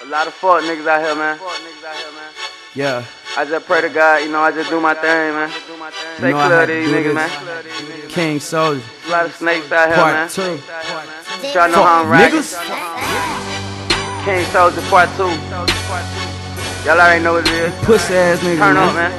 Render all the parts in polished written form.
A lot of fuck niggas out here, man. Yeah. I just pray to God, you know, I just do my thing, man. Stay clear of these niggas, man. King Soldier. A lot of snakes out here, man. Part 2. Y'all know how I'm rocking. Niggas. King Soldier Part 2. Y'all already know what it is. Pussy ass niggas. Turn up, man.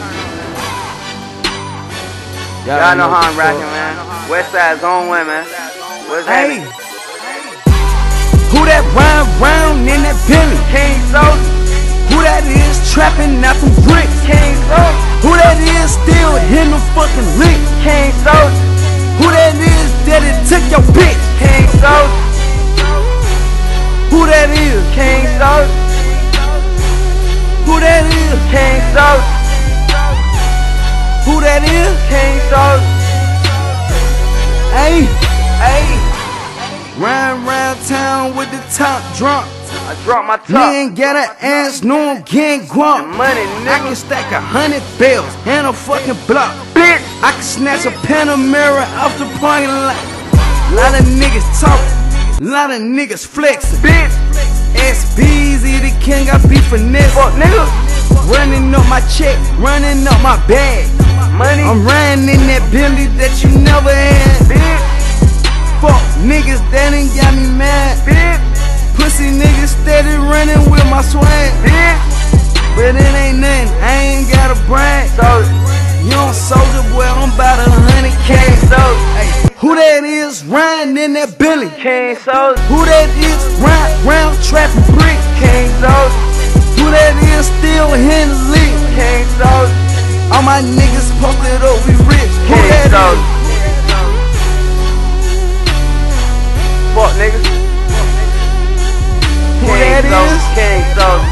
Y'all know how I'm rocking, man. West Side Zone 1, man. What's happening? Who that round in that Billy? King Soldier. Who that is trapping out from bricks? King Soldier. Who that is still hitting them fucking licks? King Soldier. Who that is that it took your bitch? King Soldier. Who that is? King Soldier. Who that is? King Soldier. Who that is? King Soldier. Ayy, Ayy. round town with the top drunk. I dropped my top. Me ain't got an ass, no I'm getting grump. Money, I can nigga. stack 100 bills and a fucking block. Bitch. I can snatch a Panamera off the parking lot. Lot of niggas talking, lot of niggas flexing. Bitch. SBZ, the king, I be finesse. Fuck nigga. Running up my check, running up my bag. Money. I'm riding in that Bentley that you never had. Bitch. Fuck niggas that ain't got me mad. Bitch. Pussy niggas steady running with my swag. Bitch. But it ain't nothing, I ain't got a brag. Soldier. Young soldier boy, I'm about 100K. King Soldier. Hey, who that is riding in that Billy? King Soldier. Who that is round trapping bricks? King Soldier. Who that is still hitting the lick? King Soldier. All my niggas posted up, we rich. Who King that Soldier. is? Fuck niggas. Who that is? King Soldier.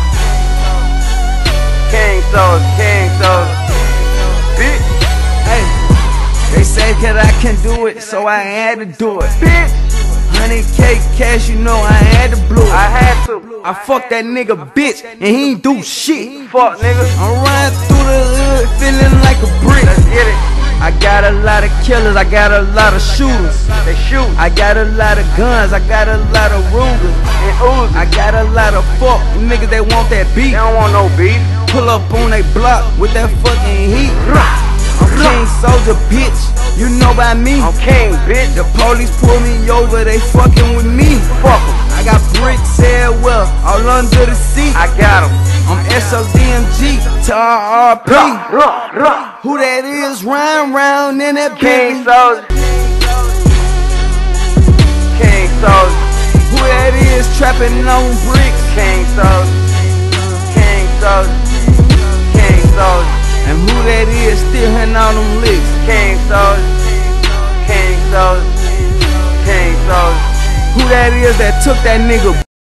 King Soldier. King Soldier. Bitch. Hey, they say that I can do it, so I had to do it. Bitch. 100K cash, you know I had to blow it. I had to. I fucked that nigga bitch, and he ain't do shit. Fuck nigga. I'm riding through the hood, feeling like a brick. Let's get it. I got a lot of killers, I got a lot of shooters. They shoot. I got a lot of guns, I got a lot of Rugers. And Uzi. I got a lot of fuck niggas that want that beat. They don't want no beef. Pull up on they block with that fucking heat. I'm King Soldier, bitch, you know about me. I'm King, bitch. The police pull me over, they fucking with me. Fuck 'em. I got bricks everywhere, all under the seat. I got 'em. I'm SODMG to RRP. Ruh. Who that is round in that King Bentley? Soldier. King Soldier. Who that is trapping on bricks? King Soldier. King Soldier. King Soldier. And who that is still hitting all them licks? King Soldier. King Soldier. King Soldier. Who that is that took that nigga